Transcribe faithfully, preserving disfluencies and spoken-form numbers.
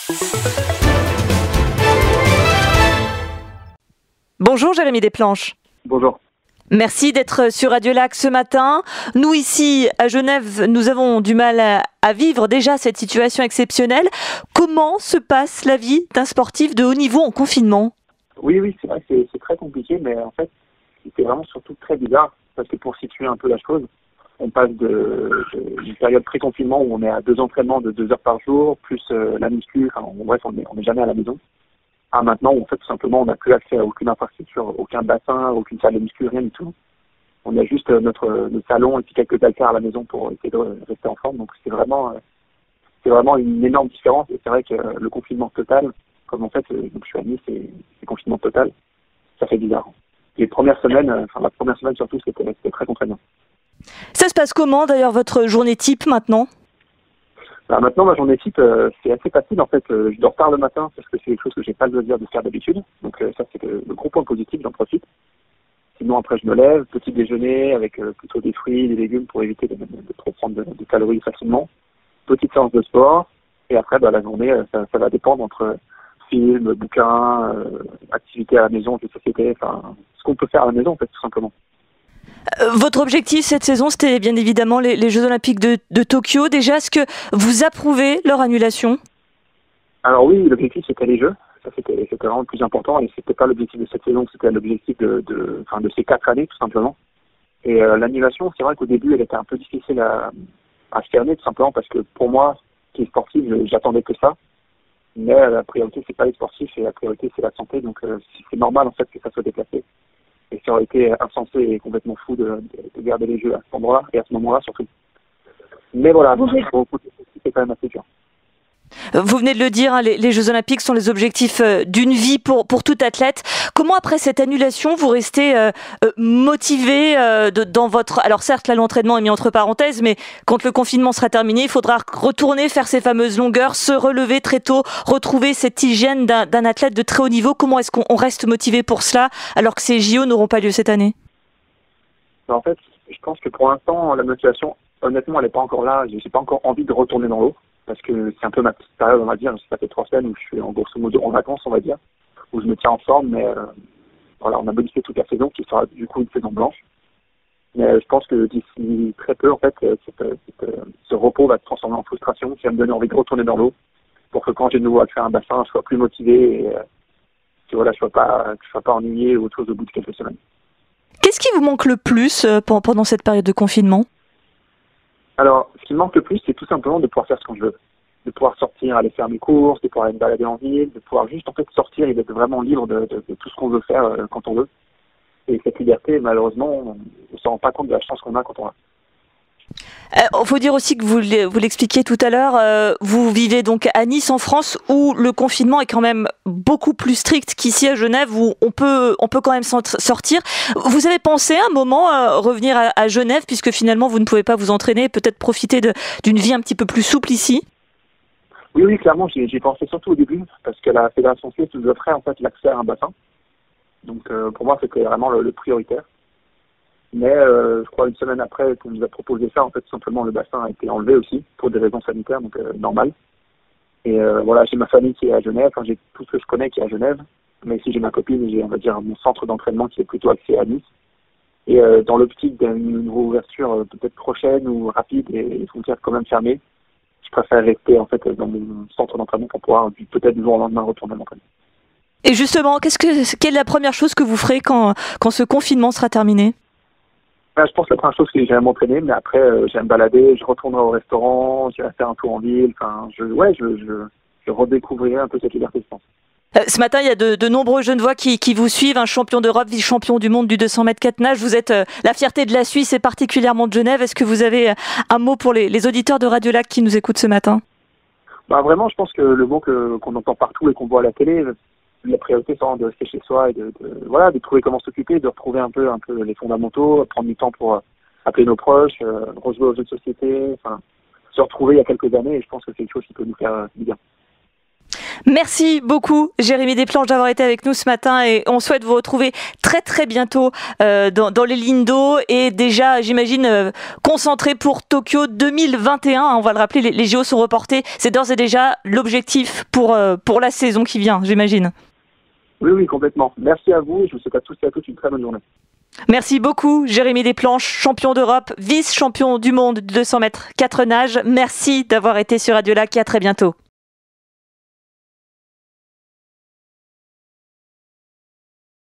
Bonjour Jérémy Desplanches. Bonjour. Merci d'être sur Radio Lac ce matin. Nous ici à Genève, nous avons du mal à, à vivre déjà cette situation exceptionnelle. Comment se passe la vie d'un sportif de haut niveau en confinement? Oui, oui, c'est vrai que c'est, c'est très compliqué, mais en fait, c'est vraiment surtout très bizarre, parce que pour situer un peu la chose, on passe de, de, d'une période pré-confinement où on est à deux entraînements de deux heures par jour, plus euh, la muscu, enfin, bref, on n'est on est jamais à la maison, à maintenant où en fait, tout simplement, on n'a plus accès à aucune infrastructure, aucun bassin, aucune salle de muscu, rien du tout. On a juste euh, notre, notre salon et puis quelques haltères à la maison pour essayer de rester en forme, donc c'est vraiment, euh, c'est vraiment une énorme différence, et c'est vrai que euh, le confinement total, comme en fait, euh, donc je suis à Nice, c'est, c'est confinement total, ça fait bizarre. Les premières semaines, euh, enfin la première semaine surtout, c'était, c'était très contraignant. Ça se passe comment d'ailleurs votre journée type maintenant? Alors maintenant, ma journée type, euh, c'est assez facile en fait. Euh, je dors tard le matin parce que c'est quelque chose que j'ai pas le loisir de faire d'habitude. Donc euh, ça, c'est le, le gros point positif, j'en profite. Sinon, après, je me lève, petit déjeuner avec euh, plutôt des fruits, des légumes pour éviter de, de, de trop prendre de, de calories facilement. Petite séance de sport. Et après, bah, la journée, euh, ça, ça va dépendre entre films, bouquins, euh, activités à la maison, de société, enfin, ce qu'on peut faire à la maison en fait, tout simplement. Votre objectif cette saison, c'était bien évidemment les, les Jeux Olympiques de, de Tokyo. Déjà, est-ce que vous approuvez leur annulation? Alors oui, l'objectif c'était les Jeux. Ça c'était, c'était vraiment le plus important et c'était pas l'objectif de cette saison, c'était l'objectif de, de, enfin, de ces quatre années tout simplement. Et euh, l'annulation, c'est vrai qu'au début, elle était un peu difficile à, à cerner tout simplement parce que pour moi, qui est sportif, j'attendais que ça. Mais la priorité c'est pas les sportifs et la priorité c'est la santé, donc euh, c'est normal en fait que ça soit déplacé. Et ça aurait été insensé et complètement fou de, de, de garder les Jeux à cet endroit-là, et à ce moment-là surtout. Mais voilà, c'est quand même assez dur. Vous venez de le dire, hein, les, les Jeux Olympiques sont les objectifs euh, d'une vie pour, pour tout athlète. Comment, après cette annulation, vous restez euh, euh, motivé euh, de, dans votre... Alors certes, là, l'entraînement est mis entre parenthèses, mais quand le confinement sera terminé, il faudra retourner faire ces fameuses longueurs, se relever très tôt, retrouver cette hygiène d'un, d'un athlète de très haut niveau. Comment est-ce qu'on reste motivé pour cela, alors que ces J O n'auront pas lieu cette année? En fait, je pense que pour l'instant, la motivation, honnêtement, elle n'est pas encore là. Je n'ai pas encore envie de retourner dans l'eau. Parce que c'est un peu ma petite période, on va dire. Ça fait trois semaines où je suis en grosso modo en vacances, on va dire, où je me tiens en forme, mais euh, voilà, on a modifié toute la saison, qui sera du coup une saison blanche. Mais euh, je pense que d'ici très peu, en fait, cette, cette, ce repos va se transformer en frustration, qui va me donner envie de retourner dans l'eau, pour que quand j'ai de nouveau accès à un bassin, je sois plus motivé et euh, que voilà, je sois pas, que je sois pas ennuyé ou autre chose au bout de quelques semaines. Qu'est-ce qui vous manque le plus euh, pendant cette période de confinement? Alors, ce qui me manque le plus, c'est tout simplement de pouvoir faire ce que je veux. De pouvoir sortir, aller faire mes courses, de pouvoir aller me balader en ville, de pouvoir juste en fait sortir et d'être vraiment libre de, de, de tout ce qu'on veut faire euh, quand on veut. Et cette liberté, malheureusement, on ne se rend pas compte de la chance qu'on a quand on l'a. Il euh, faut dire aussi que vous, vous l'expliquiez tout à l'heure, euh, vous vivez donc à Nice en France où le confinement est quand même beaucoup plus strict qu'ici à Genève où on peut, on peut quand même sortir. Vous avez pensé un moment euh, revenir à, à Genève puisque finalement vous ne pouvez pas vous entraîner, peut-être profiter de, d'une vie un petit peu plus souple ici? Oui, oui, clairement, j'y, j'y pensé surtout au début parce que la Fédération suisse nous offrait en fait l'accès à un bassin. Donc euh, pour moi, c'était vraiment le, le prioritaire. Mais euh, je crois une semaine après qu'on nous a proposé ça, en fait, tout simplement, le bassin a été enlevé aussi pour des raisons sanitaires, donc euh, normal. Et euh, voilà, j'ai ma famille qui est à Genève, enfin, j'ai tout ce que je connais qui est à Genève, mais ici j'ai ma copine et j'ai, on va dire, mon centre d'entraînement qui est plutôt axé à Nice. Et euh, dans l'optique d'une réouverture euh, peut-être prochaine ou rapide et les frontières quand même fermées, je préfère rester en fait dans mon centre d'entraînement pour pouvoir peut-être du jour au lendemain retourner à l'entraînement. Et justement, qu'est-ce que, quelle est la première chose que vous ferez quand, quand ce confinement sera terminé? Je pense que la première chose, c'est que j'aime m'entraîner, mais après, euh, j'aime balader, je retournerai au restaurant, j'irai faire un tour en ville, enfin, je, ouais, je, je, je redécouvrirai un peu cette liberté, je pense. Euh, ce matin, il y a de, de nombreux Genevois qui, qui vous suivent, un champion d'Europe, vice-champion du monde du deux cents mètres quatre nage. Vous êtes euh, la fierté de la Suisse et particulièrement de Genève. Est-ce que vous avez un mot pour les, les auditeurs de Radio Lac qui nous écoutent ce matin? Bah, vraiment, je pense que le mot que, qu'on entend partout et qu'on voit à la télé, la priorité, c'est de rester chez soi et de, de, voilà, de trouver comment s'occuper, de retrouver un peu, un peu les fondamentaux, prendre du temps pour appeler nos proches, euh, rejouer aux jeux de société, enfin, se retrouver il y a quelques années, et je pense que c'est quelque chose qui peut nous faire du bien. Merci beaucoup Jérémy Desplanches d'avoir été avec nous ce matin et on souhaite vous retrouver très très bientôt euh, dans, dans les lignes d'eau et déjà j'imagine euh, concentré pour Tokyo deux mille vingt et un. On va le rappeler, les, les J O sont reportés. C'est d'ores et déjà l'objectif pour, euh, pour la saison qui vient, j'imagine. Oui, oui, complètement. Merci à vous et je vous souhaite à tous et à toutes une très bonne journée. Merci beaucoup Jérémy Desplanches, champion d'Europe, vice-champion du monde de deux cents mètres quatre nages. Merci d'avoir été sur Radio Lac et à très bientôt.